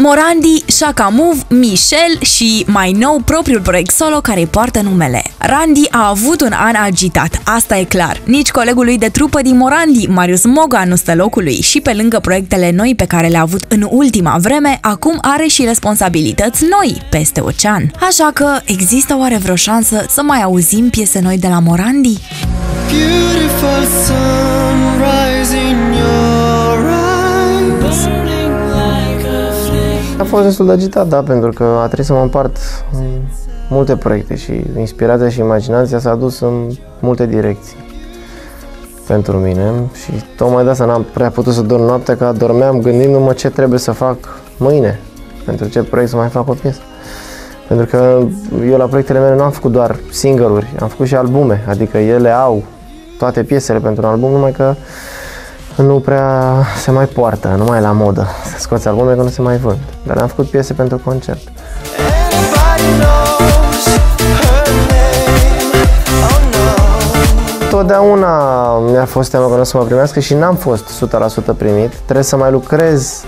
Morandi, Chaka Move, Michel și mai nou propriul proiect solo care îi poartă numele. Randy a avut un an agitat, asta e clar. Nici colegul lui de trupă din Morandi, Marius Moga, nu stă locului și pe lângă proiectele noi pe care le-a avut în ultima vreme, acum are și responsabilități noi peste ocean. Așa că există oare vreo șansă să mai auzim piese noi de la Morandi? Beautiful sunrise in your eyes. A fost destul de agitat, da, pentru că a trebuit să mă împart în multe proiecte și inspirația și imaginația s-a dus în multe direcții pentru mine și tocmai de asta n-am prea putut să dorm noaptea, că dormeam gândindu-mă ce trebuie să fac mâine, pentru ce proiect să mai fac o piesă. Pentru că eu la proiectele mele nu am făcut doar single-uri, am făcut și albume, adică ele au toate piesele pentru un album, numai că nu prea se mai poartă, nu mai e la modă să scoți albume, că nu se mai vând. Dar am făcut piese pentru concert. Totdeauna mi-a fost teamă că nu o să mă primească și n-am fost 100% primit. Trebuie să mai lucrez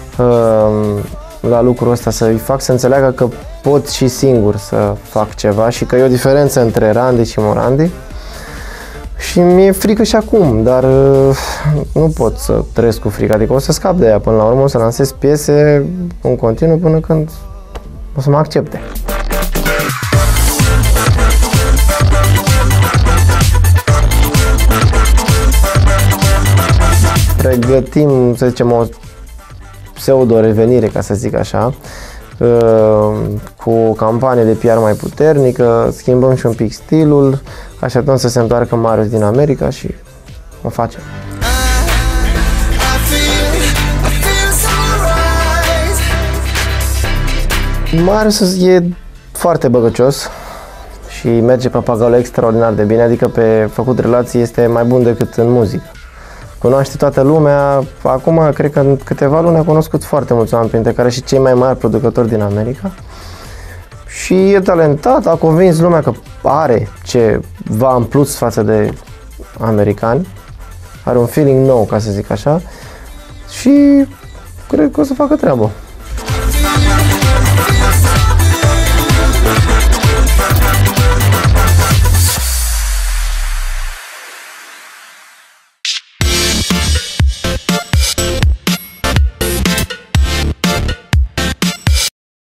la lucrul ăsta, să-i fac să înțeleagă că pot și singur să fac ceva și că e o diferență între Randy și Morandi. Și mi-e frică și acum, dar nu pot să trăiesc cu frică, adică o să scap de ea până la urmă, o să lansez piese în continuu până când o să mă accepte. Pregătim, să zicem, o pseudo-revenire, ca să zic așa, cu o campanie de PR mai puternică, schimbăm și un pic stilul, așteptăm să se întoarcă Marius din America și o facem. Marius e foarte băgăcios și merge pe pagalul extraordinar de bine, adică pe făcut relații este mai bun decât în muzică. Cunoaște toată lumea, acum cred că în câteva luni a cunoscut foarte mulți oameni, printre care și cei mai mari producători din America. Și e talentat, a convins lumea că are ceva în plus față de americani, are un feeling nou, ca să zic așa, și cred că o să facă treabă.